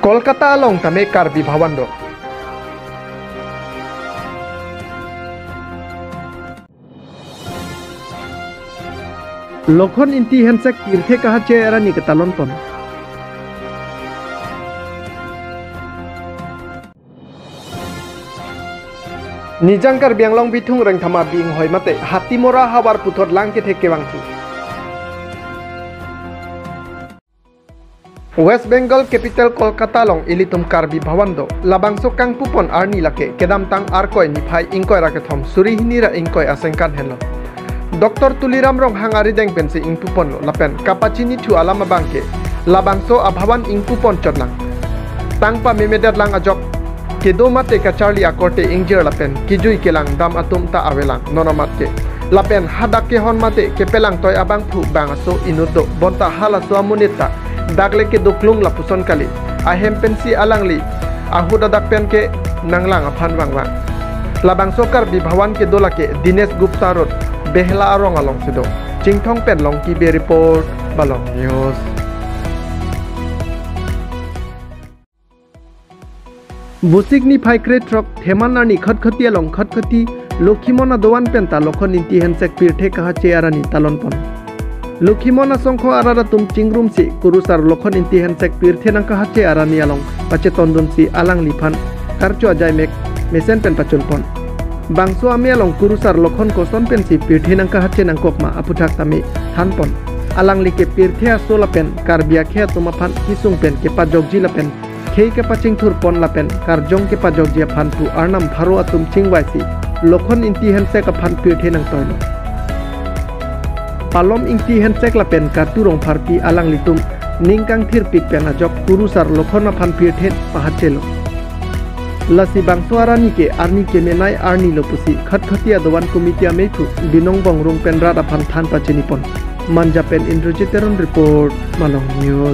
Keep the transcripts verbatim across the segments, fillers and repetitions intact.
Kolkata along tame karbi bhavando. Lokhon inti hensek tirthe kahache erani ketalon pon. Nijangkar bianglong bitung reng thama bing hoi mate hatimora hawar puthot lang ke theke wangthi. West Bengal capital Kolkata long ilitum karbi bhavando labangso kang pupon arni lake kedam tang arkoi niphai ingkoi rakethom suri hinira ingkoi asengkan henlo. Doktor Tuliram rong hangari deng pensi ing pupon lo lapen kapachini thu alama bangke labangso abhawan ing pupon chodlang. Tangpa memedat lang ajok kedo mate ka Charlie akorte ingjer lapen kijui kelang dam atum ta awelang nonomat ke lapen hadak ke hon mate ke pelang toy abang phu bangaso inudo bonta hala suamunita dagle ke duklung lapuson kali ahem pensi alangli ahu dadak pen ke nanglang aphan wangwang labang sokar bibhawan ke dolake Dinesh Gupta Road behla arong along sido jingthong pen long ki be report balong news. Busik ni paikre truk themana ni khatkhati along khatkati Lokhimona dowan penta lokhon inti hensek pirthe kahache arani talon pon. Lokhimona songkho arara tum chingrum si kurusar lokhon inti hensek pirthe nang kahache arani along pache tondun si alang liphan karcho ajai mek mesen pen pachul pon. Bangso ame along kurusar lokhon koson pen si pirthe nang kahache nang kokma aputhak tami than pon. Alang like pirthe asola pen karbia khe tumaphan kisung pen ke pajokji la pen khei ke paching thur pon la pen karjong ke pajokji phan tu arnam pharo atum chingwaisi lokhon inti hensek aphan pirthe nang toino. Palom ingti hensek lapen karturong parpi alang litum ningkang thir pik pen ajok kurusar lokhona phan pirthe pahachelo. Lasi bangso arani ke arni ke menai arni lopusi khatkhati adowan komiti ameithu binong bongrung pen rada phan than pacheni pon. Manja pen Indrajiteron report Malong News.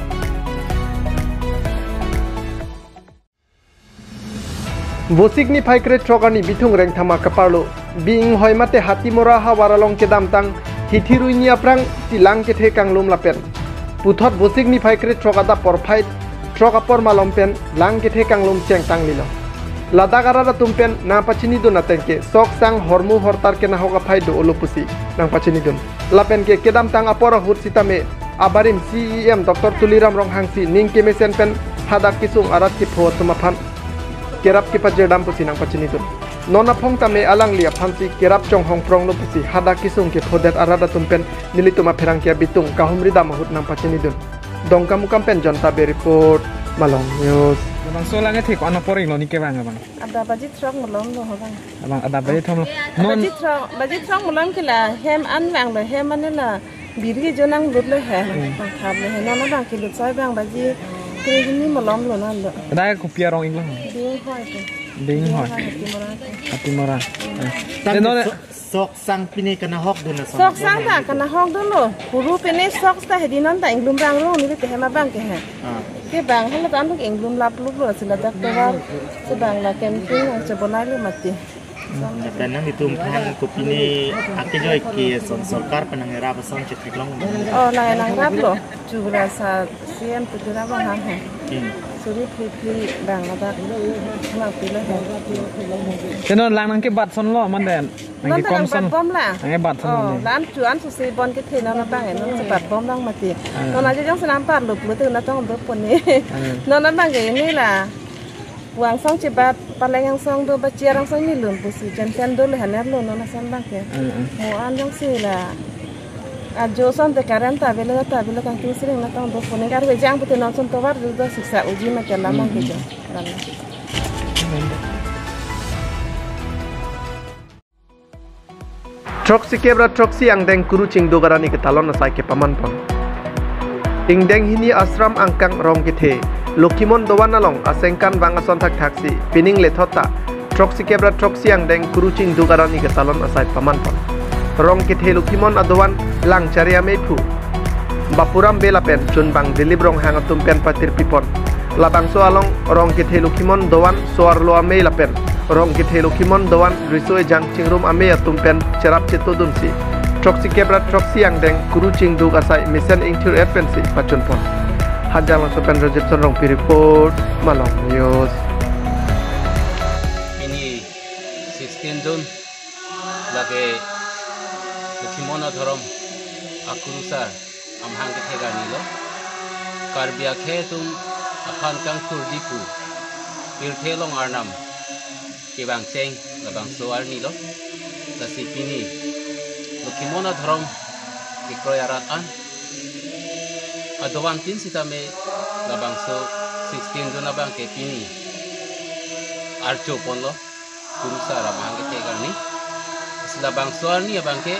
Bosikni paikre trogani bitung reng thama kaparlo bing hoi mate hatimora hawaralong kedam tang Hithirui aprang tilang ke thekang lum lapen puthot bosik ni paikre trogada porphait trogapor malompen lang ke thekang lum cheng tang lilo ladagara tumpen na pachini dun atengke sok sang hormu hortar ke na hoga phaido olupusi nang pachini dun lapen ke kedam tang apora hut sitame abarim C E M Doktor Tuliram rong hangsi ning ke mesen pen hadak kisung arat ki phot tumaphan kerap ki pajedam pusi nang pachini dun nona phong tame alang lia phansi kerap chong hong prong no pusi hada kisung ke phodet arada tumpen nilituma pherang ke bitung kahumri da mahut nang pachini dun dongka mukam pen jonta be report Malong News. Bang solange thik ana poring lo ni ke bang bang ada baji trok molom lo bang bang ada baji thom lo baji trok baji trok molom kila hem an bang lo hem an la birgi jonang lut lo he bang khab lo he na bang ki lut sai bang baji ni molom lo nan lo da ku pia rong ing lo ding hoi ding hoi hatimora no sok sang pini kana hok dun na sok sang ta kana hok dun lo puru pene sok ta hedinan ta inglum rang ro ni te hema bang ke he ke bang hala tan tuk inglum lap lu lo sila dak tawar se bang la camping ang se bonai lu mati kanang itum kan kopini ake joy ki son sarkar panangera bason chitlong oh la nang rap lo chura sa C M putura bang ha he suri phi bang la dak ma pi lo he kenon lang nang ke bat son lo man den nang ke kom son bom la nang ke bat son oh lan chuan su se bon ke the na na bang no se bat bom bang mati no na jong sanam pat lu lu tu na tong do pon ni no na bang ke ni la wang song cibat paling yang song do bacia yang song ni lum pusi jan jan do le haner lo no na san bang ke mo an jong si la ajo son te karanta bela ta bela kan tu sering na tong do pon ni gar we jang puti non son to war do siksa uji ma ke lama ke jo Troksi kebra troksi ang deng kuru ching dogarani ke talon na sai ke paman pon ing deng hini asram angkang rong ke the Lokhimon dowan along asengkan bangason thak thaksi pining lethota troksi kebra troksi ang deng kuru ching dogarani ke talon na sai paman pon rong ke the Lokhimon adowan lang charia mephu bapuram bela pen chun bang dilib rong hangatum pen patir pipon labang so along rong ke the Lokhimon dowan soar lo ame la pen rong ke the Lokhimon dowan risoi jang chingrum ame atum pen cerap cetodun si troksi kebra troksi ang deng kuru ching dug asai mission ingthur agency pachun pon Hajang langsung pen Rajib Sonrong pi report Malong News. Ini sixteen June lagi Bukimono Dhorom Akurusar amhang ke thega nilo Karbia khetum apan kang turdipu Pilthelong arnam kibang cheng labang soar nilo lasi pini Bukimono Dhorom ikroyaratan adowan tin sitame labang so sixteen June abang ke pini archo ponlo Kurusar amhang ke thega ni labang soar ni abang ke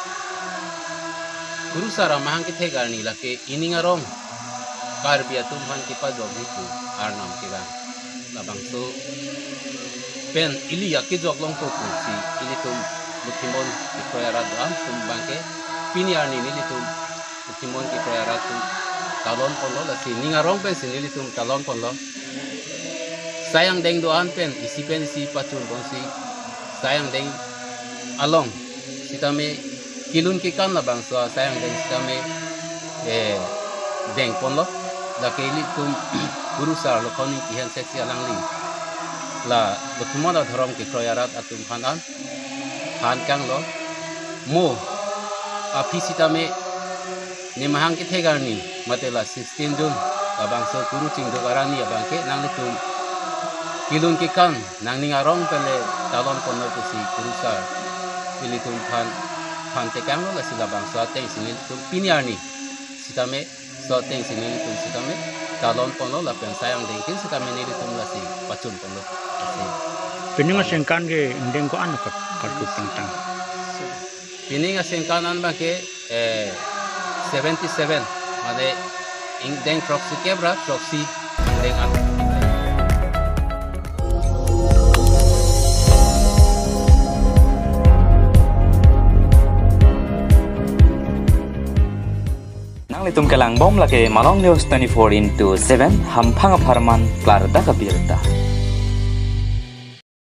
Kurusar amhang ke thega ni lake iningarong Karbia tumhan kipa jogitu arnam kibang labang so pen ili yakki joglong ko si ili tum Bukimon ikroyara doam tum bangke pini arni ni tum Bukimon ikroyara tum talon ponlo lasi ningarong pen si ili tum talon ponlo sayang deng doan pen isi pen si pacun bonsi sayang deng along sitame kilun kikan labang so sayang deng sitame eh deng ponlo lake ili tum Kurusar lokoni kihan seksi alang li la Bukimono Dhorom ki kroyarat atum hanan han kang lo mo apisitame ni mahang ki thegarni matela sixteen June abang so kuru ching do garani abang ke nang litum kilun ki kan nang ning arong pele talon kono ko si Kurusar ilitum phan phan te kang lo la sila bang so teng sini tum piniarni sitame so teng sini litum sitame talon kono la pen sayang dengkin sitame ni litum la si pacun kono Pininga sengkan ke indeng ko ano kat kartu tentang. Pininga sengkan an ba ke eh seventy-seven made indeng proxy kebra proxy indeng an. Nang litum kelang bom lake Malong News twenty-four into seven hampang aparman klar da kabirta.